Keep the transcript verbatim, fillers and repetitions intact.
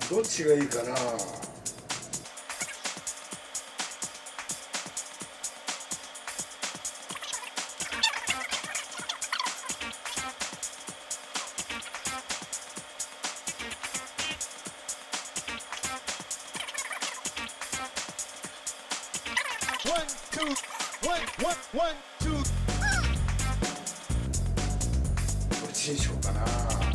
どっちがいいかな。 One, two, one, one, one, two. どっちにしようかな。